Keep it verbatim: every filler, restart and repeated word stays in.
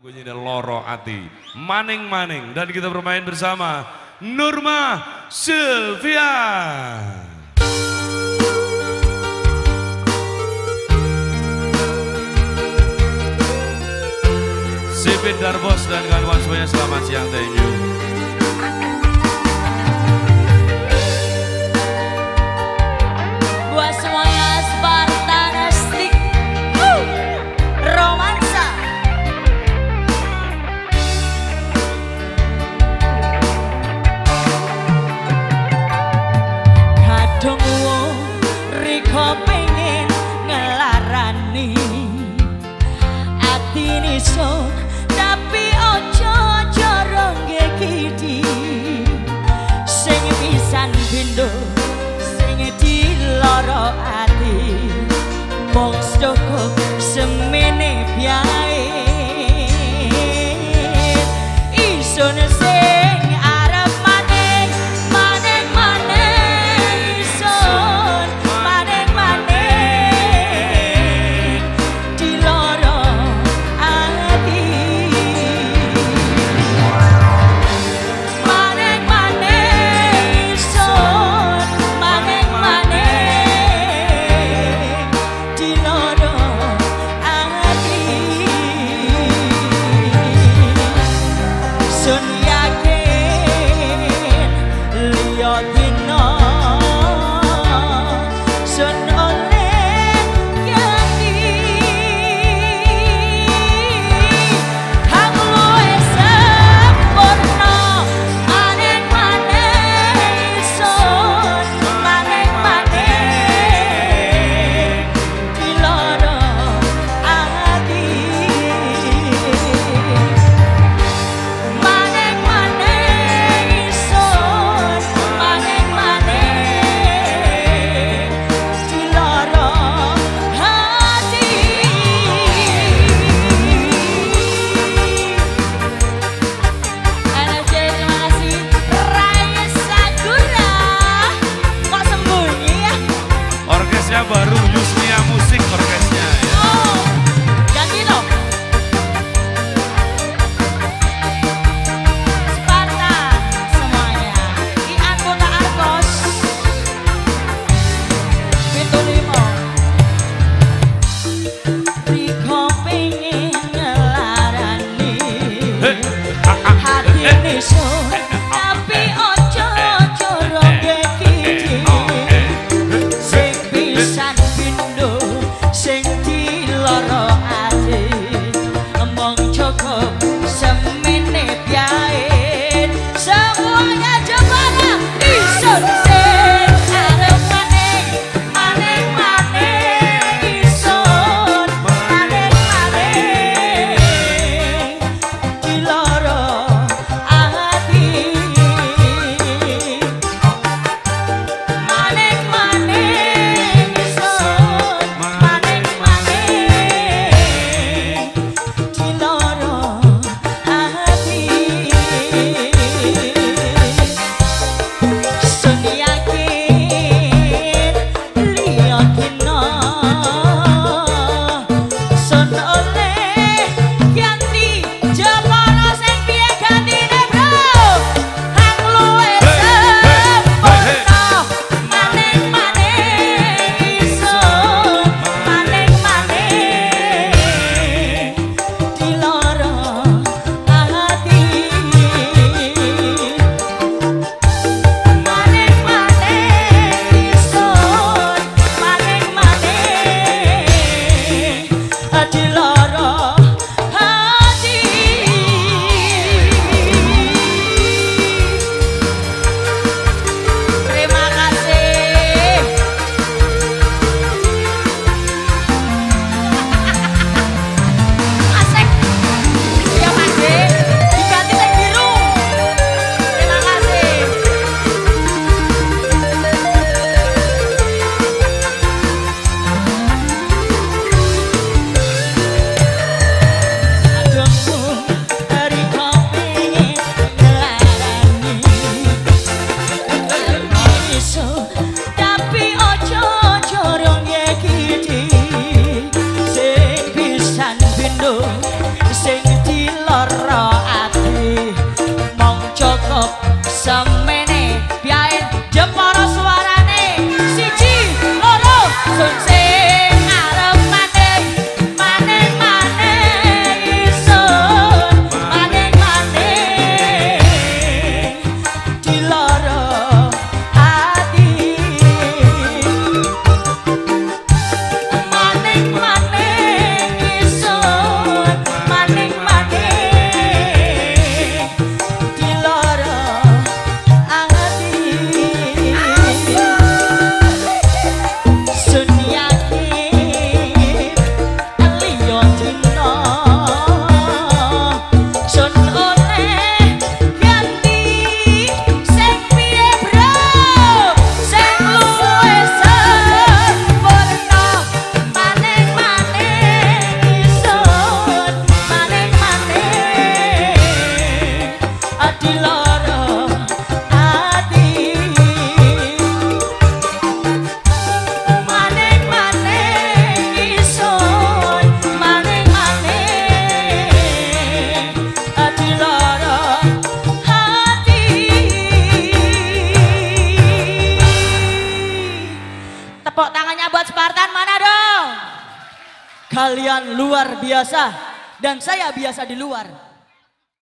Bunyinya Loro Ati, maning-maning, dan kita bermain bersama Nurma Sylvia. Sipit Darbos dan kawan-kawan semuanya selamat siang, thank you. Buat semuanya Spartanistik, uh, romansa. Kadung wong riko pengen ngelarani atine so tapi ojo jorong gekidi sing pisan bindo sing diloro ati mung stoko semene biae isun sing arep maning maning maning isun maning maning diloro ati maning maning isun maning maning diloro ati sun yakin liyo dino sun oleh ganti hang luwih sempurna maning maning sun maning maning diloro ati maning maning isun maning maning diloro hati. N F J terima kasih. Raya Sagura kok sembunyi ya? Orkesnya baru, Yusnia Musik orkesnya ya. Oh, ganti dong. Sparta semuanya. Di anggota Argos. Pintu lima. Riko pengen ngelarani hati nisun tapi ojo jorong gekidi sing pisan pindo sing diloro ati emong cukup semene biae semuanya jebara isun sing arep maning maning maning isun maning maning diloro ati maning maning isun maning maning diloro ati Tepuk tangannya buat Spartan mana dong? Kalian luar biasa dan saya biasa di luar.